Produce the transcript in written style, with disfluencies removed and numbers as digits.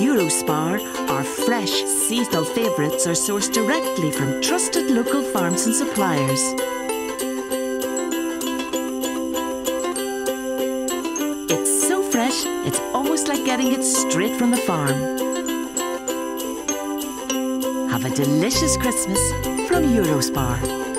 Eurospar, our fresh seasonal favourites are sourced directly from trusted local farms and suppliers. It's so fresh, it's almost like getting it straight from the farm. Have a delicious Christmas from Eurospar.